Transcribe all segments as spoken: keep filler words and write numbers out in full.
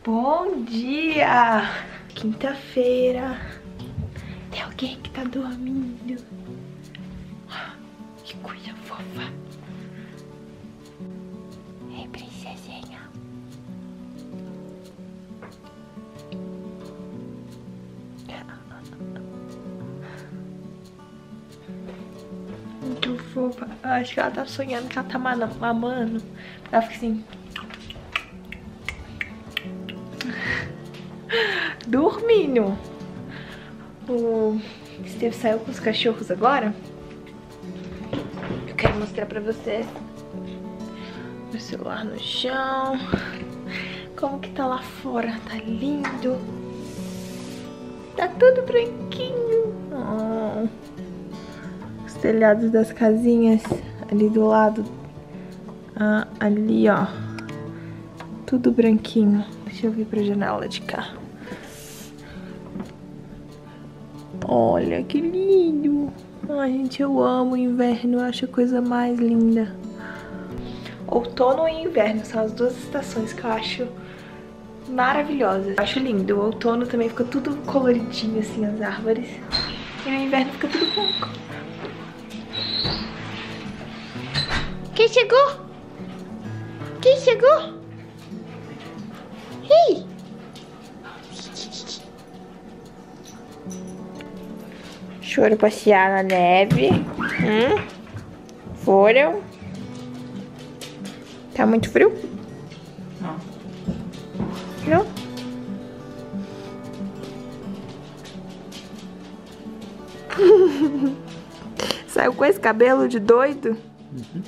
Bom dia! Quinta-feira. Tem alguém que tá dormindo. Que coisa fofa. Ei, princesinha. Muito fofa. Eu acho que ela tá sonhando que ela tá mamando. Ela fica assim... dormindo. O Steve saiu com os cachorros agora. Eu quero mostrar pra vocês. Meu celular no chão. Como que tá lá fora. Tá lindo. Tá tudo branquinho. Oh. Os telhados das casinhas ali do lado. Ah, ali, ó. Tudo branquinho. Deixa eu vir pra janela de cá. Olha que lindo. Ai, gente, eu amo o inverno. Eu acho a coisa mais linda. Outono e inverno são as duas estações que eu acho maravilhosas. Eu acho lindo. O outono também fica tudo coloridinho, assim, as árvores. E no inverno fica tudo branco. Quem chegou? Quem chegou? Ei! Foram passear na neve. Hum? Foram? Tá muito frio? Não. Não? Saiu com esse cabelo de doido? Uhum.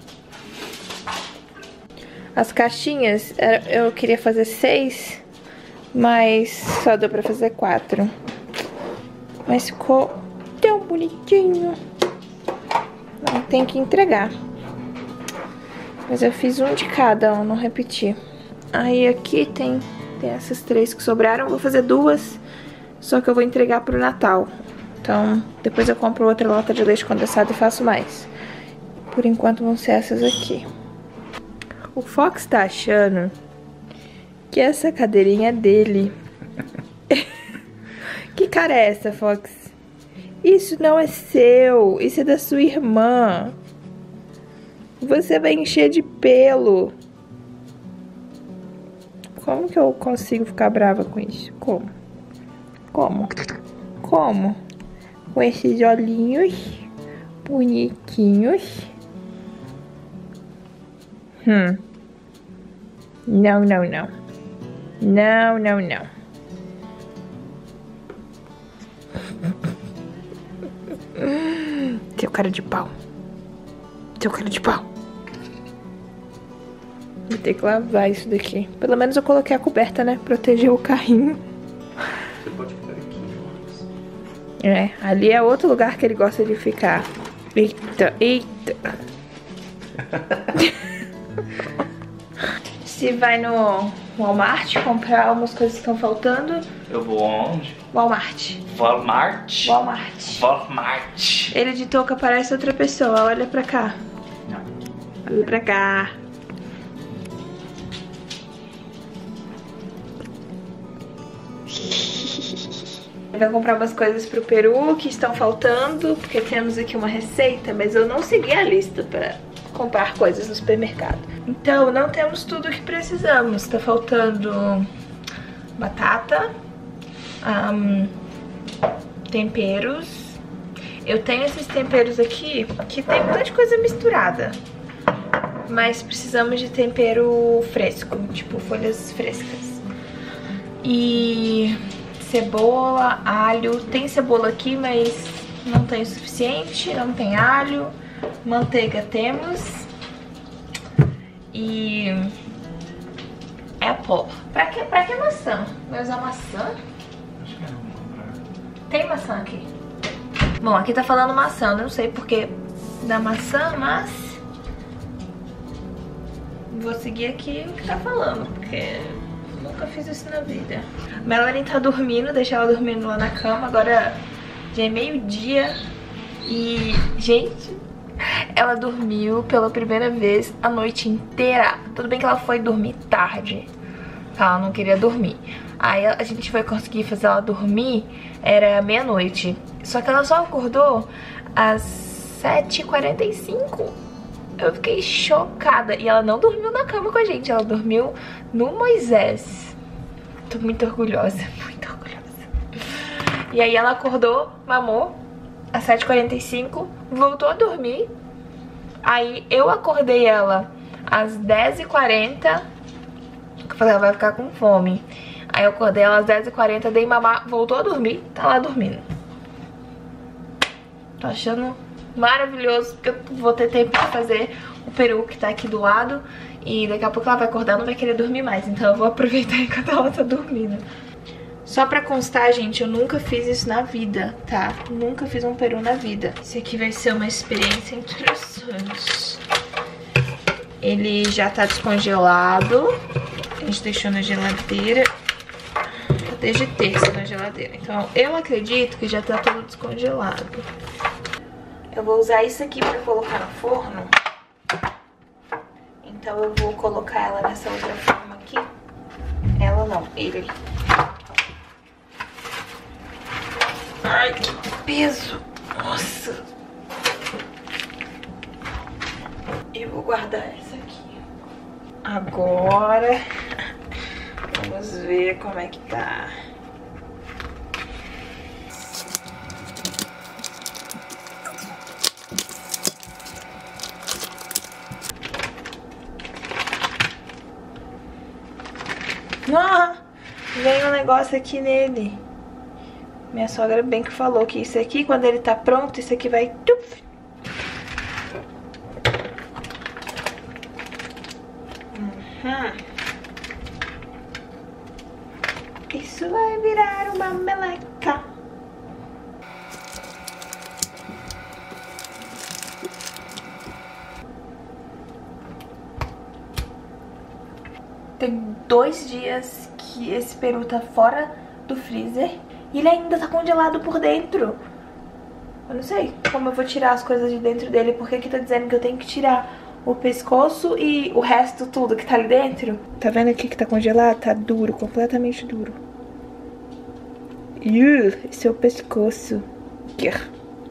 As caixinhas, eu queria fazer seis, mas só deu pra fazer quatro. Mas ficou tão bonitinho. Não tem que entregar. Mas eu fiz um de cada, ó, não repeti. Aí aqui tem, tem essas três que sobraram. Vou fazer duas, só que eu vou entregar pro Natal. Então, depois eu compro outra lata de leite condensado e faço mais. Por enquanto vão ser essas aqui. O Fox tá achando que essa cadeirinha é dele. Que cara é essa, Fox? Isso não é seu, isso é da sua irmã. Você vai encher de pelo. Como que eu consigo ficar brava com isso? Como? Como? Como? Com esses olhinhos bonitinhos. Hum. Não, não, não. Não, não, não. Seu cara de pau. Seu cara de pau. Vou ter que lavar isso daqui. Pelo menos eu coloquei a coberta, né? Proteger o carrinho. Você pode ficar aqui. É, ali é outro lugar que ele gosta de ficar. Eita, eita. Se vai no Walmart comprar algumas coisas que estão faltando. Eu vou onde? Walmart. Walmart? Walmart. Walmart. Ele de touca parece outra pessoa. Olha pra cá. Não. Olha pra cá. Vai comprar umas coisas pro Peru que estão faltando, porque temos aqui uma receita, mas eu não segui a lista pra comprar coisas no supermercado. Então, não temos tudo o que precisamos. Tá faltando batata, um, temperos. Eu tenho esses temperos aqui que tem um monte de coisa misturada, mas precisamos de tempero fresco, tipo folhas frescas. E cebola, alho. Tem cebola aqui, mas não tem o suficiente. Não tem alho. Manteiga temos. E apple. Pra que, pra que maçã? Vai usar maçã? Acho que não vou comprar. Tem maçã aqui. Bom, aqui tá falando maçã. Eu não sei porque da maçã, mas vou seguir aqui o que tá falando, porque nunca fiz isso na vida. Melanie tá dormindo, deixei ela dormindo lá na cama. Agora já é meio-dia. E, gente, ela dormiu pela primeira vez a noite inteira. Tudo bem que ela foi dormir tarde, Ela não queria dormir. Aí a gente foi conseguir fazer ela dormir, era meia-noite. Só que ela só acordou às sete e quarenta e cinco. Eu fiquei chocada. E ela não dormiu na cama com a gente, ela dormiu no Moisés. Tô muito orgulhosa, muito orgulhosa. E aí ela acordou, mamou, às sete e quarenta e cinco, voltou a dormir. Aí eu acordei ela às dez e quarenta. Eu falei, ela vai ficar com fome. Aí eu acordei ela às dez e quarenta, dei mamar, voltou a dormir, tá lá dormindo. Tô achando maravilhoso, porque eu vou ter tempo pra fazer o peru que tá aqui do lado. E daqui a pouco ela vai acordar, não vai querer dormir mais. Então eu vou aproveitar enquanto ela tá dormindo. Só pra constar, gente, eu nunca fiz isso na vida, tá? Nunca fiz um peru na vida. Esse aqui vai ser uma experiência interessante. Ele já tá descongelado. A gente deixou na geladeira. Desde terça na geladeira. Então eu acredito que já tá tudo descongelado. Eu vou usar isso aqui pra colocar no forno. Então eu vou colocar ela nessa outra forma aqui. Ela não, ele. Ai, que peso. Nossa. Eu vou guardar essa aqui. Agora vamos ver como é que tá. Ah, vem um negócio aqui nele. Minha sogra bem que falou que isso aqui, quando ele tá pronto, isso aqui vai... Tuf. Uhum. Isso vai virar uma meleca. Tem dois dias que esse peru tá fora do freezer e ele ainda tá congelado por dentro. Eu não sei como eu vou tirar as coisas de dentro dele, porque aqui tá dizendo que eu tenho que tirar o pescoço e o resto tudo que tá ali dentro. Tá vendo aqui que tá congelado? Tá duro, completamente duro. Uh, esse é o pescoço. Grr.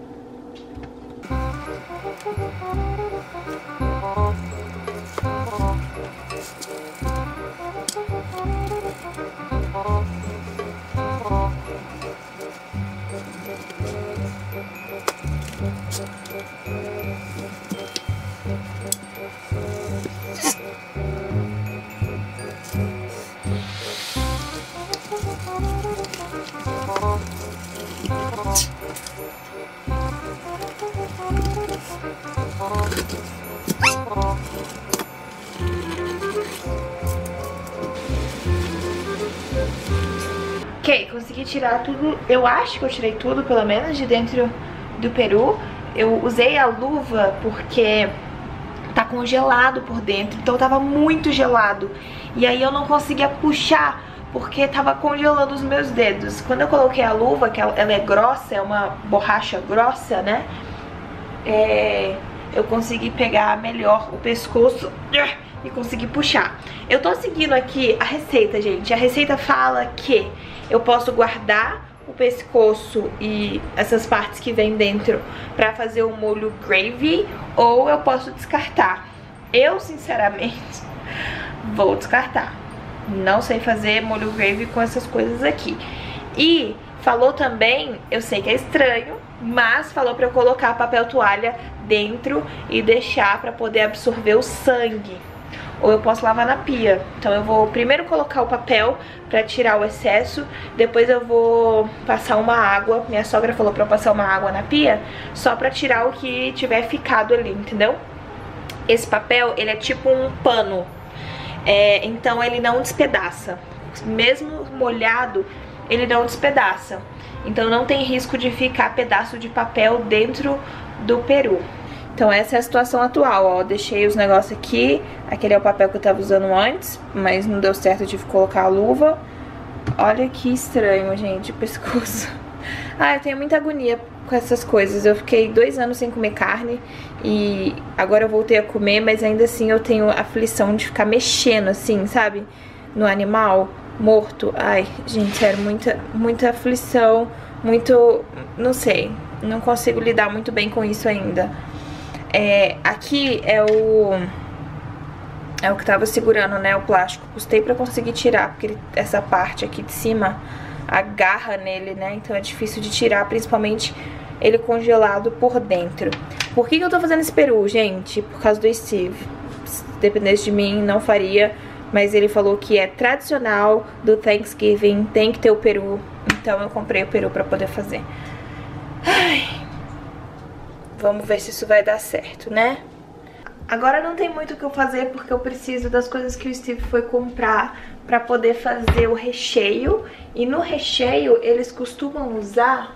Ok, consegui tirar tudo. Eu acho que eu tirei tudo, pelo menos, de dentro do peru. Eu usei a luva porque tá congelado por dentro, então tava muito gelado. E aí eu não conseguia puxar porque tava congelando os meus dedos. Quando eu coloquei a luva, que ela é grossa, é uma borracha grossa, né? É, eu consegui pegar melhor o pescoço e consegui puxar. Eu tô seguindo aqui a receita, gente. A receita fala que eu posso guardar o pescoço e essas partes que vem dentro pra fazer o molho gravy, ou eu posso descartar. Eu, sinceramente, vou descartar. Não sei fazer molho gravy com essas coisas aqui. E falou também, eu sei que é estranho, mas falou pra eu colocar papel toalha dentro e deixar pra poder absorver o sangue. Ou eu posso lavar na pia. Então eu vou primeiro colocar o papel pra tirar o excesso. Depois eu vou passar uma água. Minha sogra falou pra eu passar uma água na pia, só pra tirar o que tiver ficado ali, entendeu? Esse papel, ele é tipo um pano. É, então ele não despedaça. Mesmo molhado, ele não despedaça. Então não tem risco de ficar pedaço de papel dentro do peru. Então essa é a situação atual, ó. Deixei os negócios aqui. Aquele é o papel que eu tava usando antes, mas não deu certo, eu tive que colocar a luva. Olha que estranho, gente, o pescoço. Ah, eu tenho muita agonia com essas coisas. Eu fiquei dois anos sem comer carne e agora eu voltei a comer, mas ainda assim eu tenho aflição de ficar mexendo assim, sabe? no animal morto. Ai, gente, sério, muita, muita aflição, muito, não sei, não consigo lidar muito bem com isso ainda. É, aqui é o é o que tava segurando, né, o plástico. Custei pra conseguir tirar, porque ele, essa parte aqui de cima agarra nele, né, então é difícil de tirar, principalmente ele congelado por dentro. Por que que eu tô fazendo esse peru, gente? Por causa do Steve. Se dependesse de mim, não faria, mas ele falou que é tradicional do Thanksgiving, tem que ter o peru, então eu comprei o peru pra poder fazer. Ai, vamos ver se isso vai dar certo, né? Agora não tem muito o que eu fazer, porque eu preciso das coisas que o Steve foi comprar pra poder fazer o recheio. E no recheio eles costumam usar...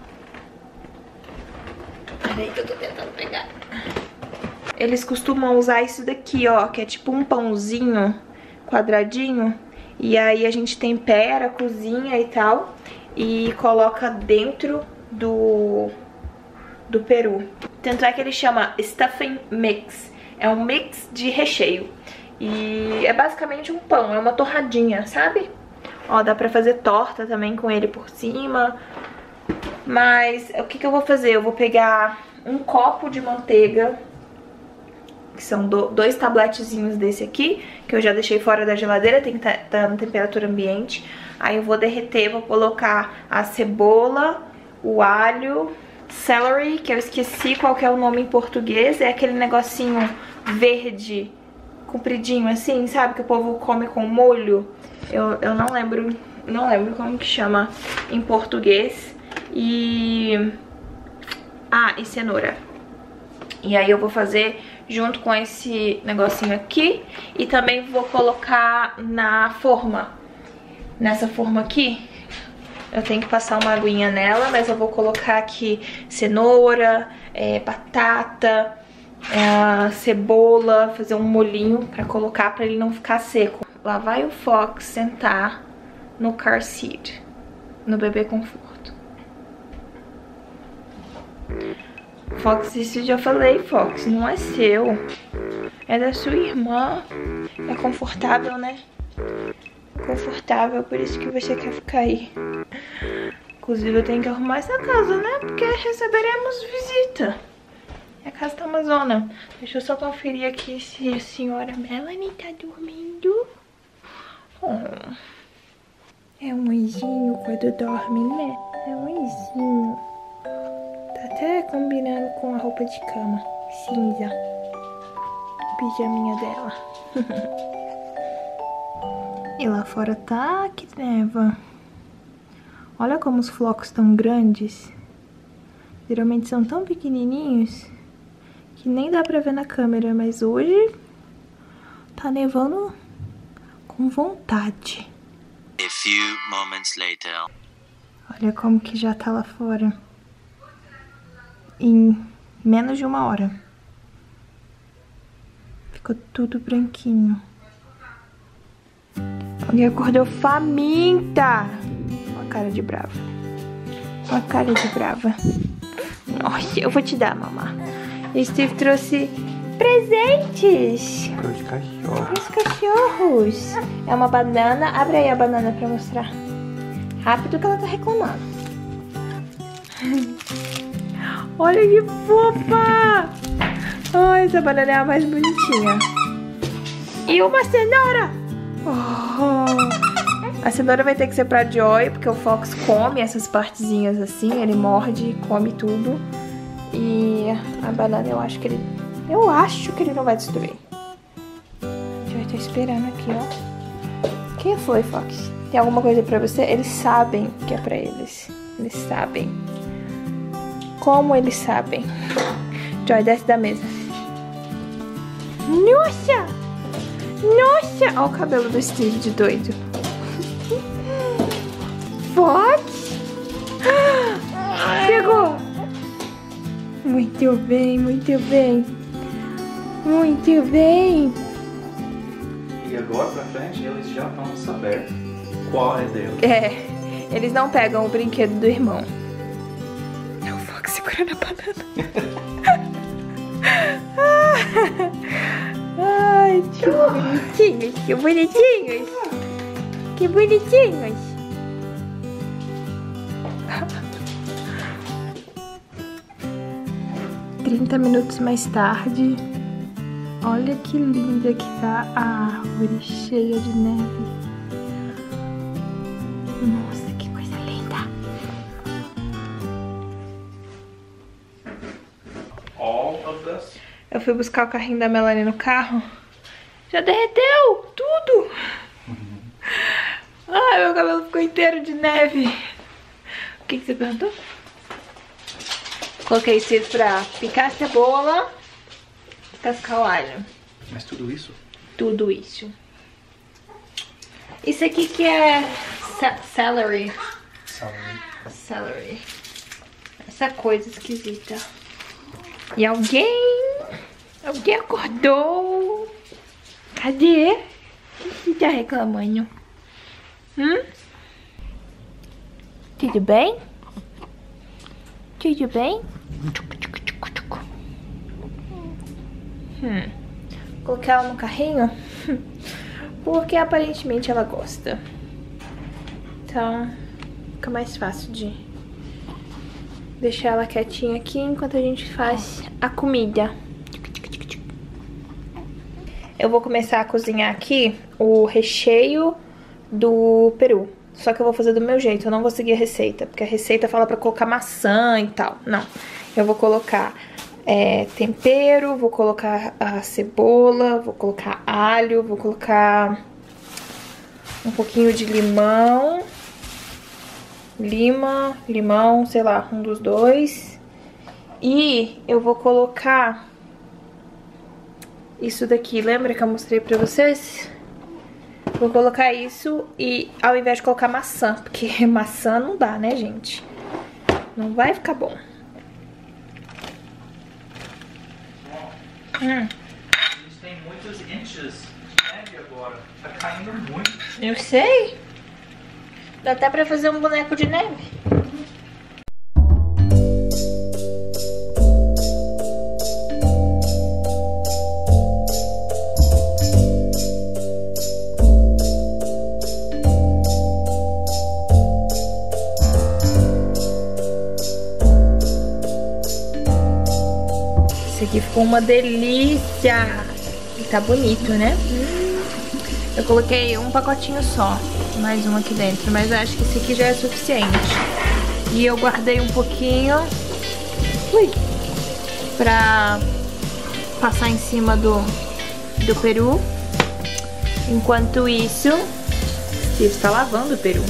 Peraí que eu tô tentando pegar. Eles costumam usar isso daqui, ó, que é tipo um pãozinho quadradinho. E aí a gente tempera, cozinha e tal, e coloca dentro do, do peru. Tanto é que ele chama Stuffing Mix. É um mix de recheio. E é basicamente um pão, é uma torradinha, sabe? Ó, dá pra fazer torta também com ele por cima. Mas o que que eu vou fazer? Eu vou pegar um copo de manteiga, que são do, dois tabletezinhos desse aqui, que eu já deixei fora da geladeira, tem que estar tá, tá na temperatura ambiente. Aí eu vou derreter, vou colocar a cebola, o alho, celery, que eu esqueci qual que é o nome em português, é aquele negocinho verde, compridinho assim, sabe? Que o povo come com molho. Eu, eu não lembro, não lembro como que chama em português. E... Ah, e cenoura. E aí eu vou fazer junto com esse negocinho aqui. E também vou colocar na forma. Nessa forma aqui. Eu tenho que passar uma aguinha nela, mas eu vou colocar aqui cenoura, é, batata, é, cebola, fazer um molhinho pra colocar pra ele não ficar seco. Lá vai o Fox sentar no car seat, no bebê conforto. Fox, isso eu já falei, Fox, não é seu. É da sua irmã. É confortável, né? Confortável, por isso que você quer ficar aí. Inclusive eu tenho que arrumar essa casa, né? Porque receberemos visita. A casa tá uma zona. Deixa eu só conferir aqui se a senhora Melanie tá dormindo. Oh. É um anjinho quando dorme, né? É um anjinho. Tá até combinando com a roupa de cama cinza. O pijaminha dela. E lá fora tá que neva. Olha como os flocos estão grandes. Geralmente são tão pequenininhos que nem dá pra ver na câmera, mas hoje tá nevando com vontade. A few moments later. Olha como que já tá lá fora. Em menos de uma hora. Ficou tudo branquinho. Alguém acordou faminta. Uma cara de brava. Uma cara de brava. Nossa, eu vou te dar, mamá. E Steve trouxe presentes. Para os cachorros. Os cachorros. É uma banana. Abre aí a banana pra mostrar. Rápido que ela tá reclamando. Olha que fofa. Ai, essa banana é a mais bonitinha. E uma cenoura. Oh. A cenoura vai ter que ser pra Joy, porque o Fox come essas partezinhas assim, ele morde, come tudo. E a banana eu acho que ele... Eu acho que ele não vai destruir. Joy tá esperando aqui, ó. Quem foi, Fox? Tem alguma coisa pra você? Eles sabem que é pra eles. Eles sabem. Como eles sabem? Joy, desce da mesa. Nossa! Nossa! Olha o cabelo do Steve de doido. Fox! Pegou! Muito bem, muito bem. Muito bem. E agora pra frente eles já vão saber qual é dele. É, eles não pegam o brinquedo do irmão. É o Fox segurando a banana. Ai, que bonitinhos, que bonitinhos. Que bonitinhos. trinta minutos mais tarde. Olha que linda que tá a árvore, cheia de neve. Nossa, que coisa linda. All of this? Eu fui buscar o carrinho da Melanie no carro. Já derreteu tudo. Uhum. Ai, meu cabelo ficou inteiro de neve. O que, que você perguntou? Coloquei isso pra picar a cebola e cascar o alho. Mas tudo isso? Tudo isso. Isso aqui que é celery. Celery. Celery. Essa coisa esquisita. E alguém... Alguém acordou. Cadê? Quem tá reclamando? Hum? Tudo bem? Tudo bem? Hum. Coloquei ela no carrinho porque aparentemente ela gosta. Então fica mais fácil de deixar ela quietinha aqui enquanto a gente faz a comida. Eu vou começar a cozinhar aqui o recheio do peru. Só que eu vou fazer do meu jeito, eu não vou seguir a receita, porque a receita fala pra colocar maçã e tal. Não, eu vou colocar é, tempero, vou colocar a cebola, vou colocar alho, vou colocar um pouquinho de limão. Lima, limão, sei lá, um dos dois. E eu vou colocar isso daqui, lembra que eu mostrei pra vocês? Vou colocar isso e ao invés de colocar maçã, porque maçã não dá, né, gente? Não vai ficar bom. Bom, Hum. eles têm muitos inches de neve agora. Tá caindo muito. Eu sei. Dá até pra fazer um boneco de neve. Esse aqui ficou uma delícia. E tá bonito, né? Hum. Eu coloquei um pacotinho só. Mais um aqui dentro. Mas eu acho que esse aqui já é suficiente. E eu guardei um pouquinho. Ui, pra passar em cima do, do peru. Enquanto isso, Steve está lavando o peru.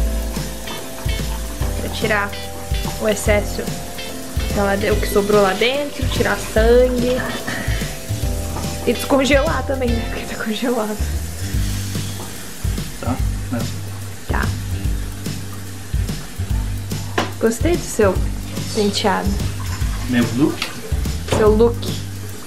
Pra tirar o excesso. O que sobrou lá dentro, tirar sangue e descongelar também, né? Porque tá congelado. Tá? Mas... Tá. Gostei do seu penteado. Meu look? Seu look.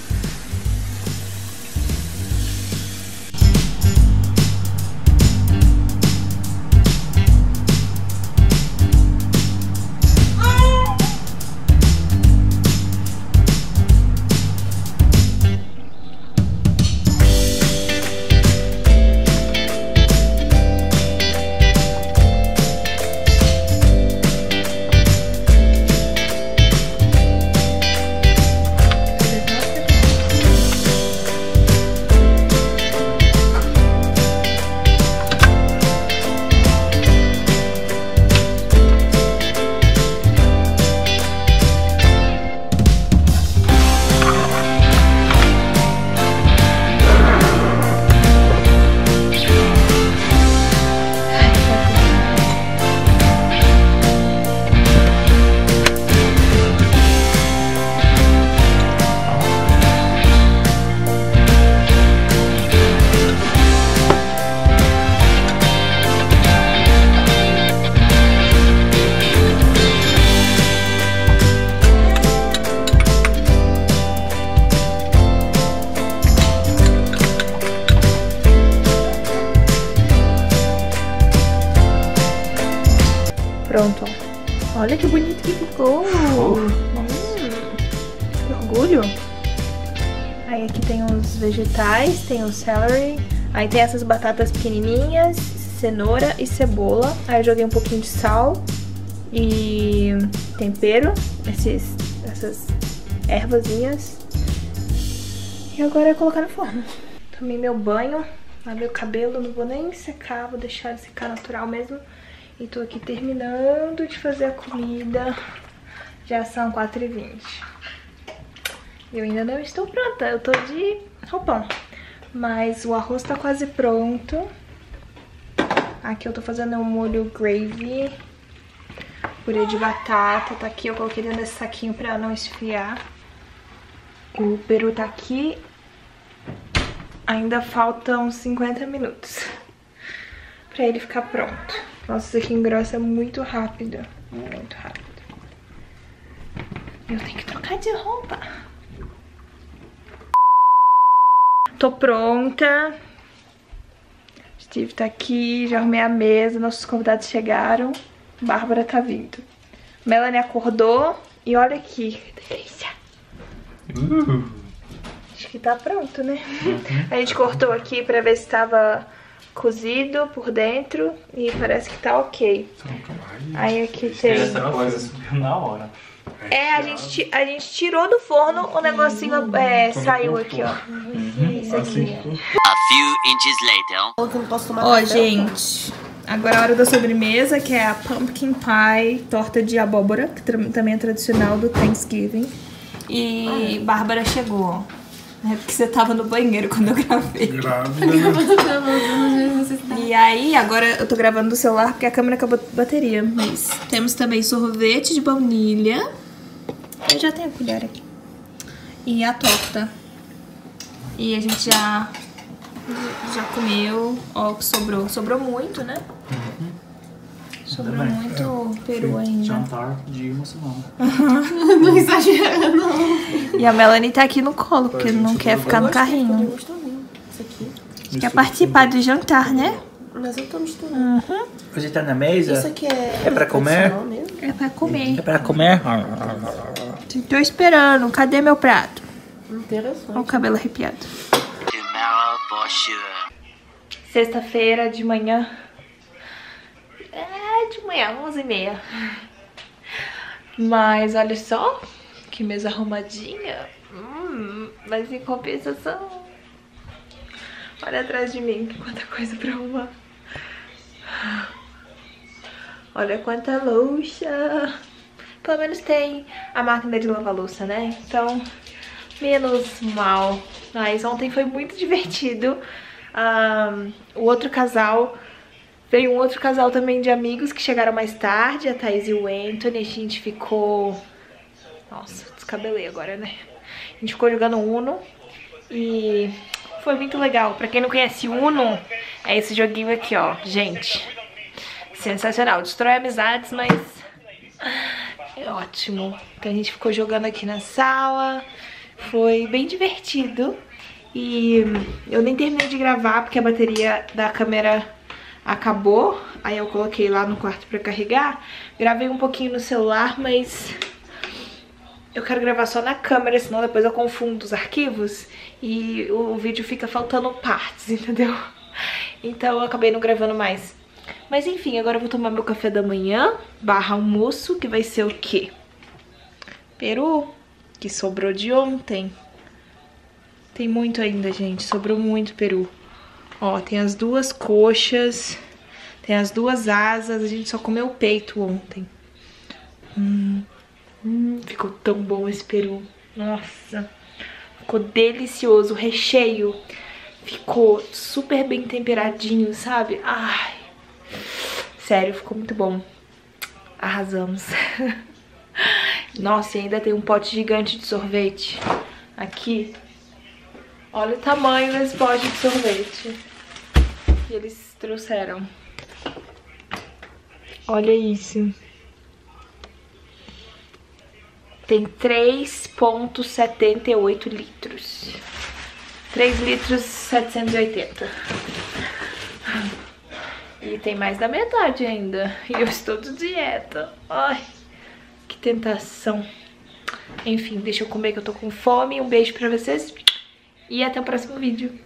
Pronto, ó. Olha que bonito que ficou. Hum, que orgulho. Aí aqui tem os vegetais, tem o celery. Aí tem essas batatas pequenininhas, cenoura e cebola. Aí eu joguei um pouquinho de sal e tempero, esses, essas ervazinhas. E agora é colocar no forno. Tomei meu banho, lavei o cabelo, não vou nem secar, vou deixar ele secar natural mesmo. E tô aqui terminando de fazer a comida. Já são quatro e vinte. Eu ainda não estou pronta, eu tô de roupão. Mas o arroz tá quase pronto. Aqui eu tô fazendo um molho gravy. Purê de batata, tá aqui, eu coloquei dentro desse saquinho pra não esfriar. O peru tá aqui. Ainda faltam cinquenta minutos pra ele ficar pronto. Nossa, isso aqui engrossa muito rápido. Muito rápido. Eu tenho que trocar de roupa. Tô pronta. Steve tá aqui, já arrumei a mesa, nossos convidados chegaram. Bárbara tá vindo. Melanie acordou e olha aqui, que delícia. Uh. Acho que tá pronto, né? Uhum. A gente cortou aqui pra ver se tava cozido por dentro e parece que tá ok. Aí aqui tem... Essa coisa subiu na hora. É, a gente, a gente tirou do forno, o negocinho é, saiu aqui, ó. Uhum. Isso aqui. A few inches later. Ó, gente, agora é a hora da sobremesa, que é a pumpkin pie, torta de abóbora, que também é tradicional do Thanksgiving. E Bárbara chegou, ó. É porque você tava no banheiro quando eu gravei. Grávida. E aí, agora eu tô gravando do celular porque a câmera acabou de bateria. Mas temos também sorvete de baunilha. Eu já tenho a colher aqui. E a torta. E a gente já, já comeu. Ó, o que sobrou. Sobrou muito, né? Uhum. Sobrou muito peru ainda. Jantar de uma semana. Não exagera, não. E a Melanie tá aqui no colo, porque não quer ficar no carrinho. Isso aqui. Quer participar do jantar, né? Mas eu tô misturando. Uhum. Você tá na mesa? Isso aqui é... É pra comer? Mesmo? É pra comer. É pra comer? Tô esperando. Cadê meu prato? Interessante. Olha o cabelo arrepiado. Tomorrow for sure. Sexta-feira de manhã. É, de manhã, onze e meia. Mas olha só, que mesa arrumadinha. Hum, mas em compensação, olha atrás de mim, quanta coisa pra arrumar. Olha quanta louça. Pelo menos tem a máquina de lavar louça, né? Então, menos mal. Mas ontem foi muito divertido. Um, o outro casal... Veio um outro casal também de amigos que chegaram mais tarde, a Thaís e o Anthony. A gente ficou... Nossa, descabelei agora, né? A gente ficou jogando Uno e foi muito legal. Pra quem não conhece Uno, é esse joguinho aqui, ó. Gente, sensacional. Destrói amizades, mas é ótimo. Então a gente ficou jogando aqui na sala. Foi bem divertido. E eu nem terminei de gravar porque a bateria da câmera... acabou, aí eu coloquei lá no quarto pra carregar. Gravei um pouquinho no celular, mas eu quero gravar só na câmera, senão depois eu confundo os arquivos e o vídeo fica faltando partes, entendeu? Então eu acabei não gravando mais. Mas enfim, agora eu vou tomar meu café da manhã, barra almoço, que vai ser o quê? Peru, que sobrou de ontem. Tem muito ainda, gente, sobrou muito peru. Ó, tem as duas coxas, tem as duas asas, a gente só comeu o peito ontem. Hum, hum, ficou tão bom esse peru. Nossa, ficou delicioso. O recheio ficou super bem temperadinho, sabe? Ai, sério, ficou muito bom. Arrasamos. Nossa, e ainda tem um pote gigante de sorvete aqui. Olha o tamanho desse pote de sorvete que eles trouxeram. Olha isso. Tem três vírgula setenta e oito litros. três litros e setecentos e oitenta. E tem mais da metade ainda. E eu estou de dieta. Ai, que tentação. Enfim, deixa eu comer que eu tô com fome. Um beijo pra vocês. E até o próximo vídeo.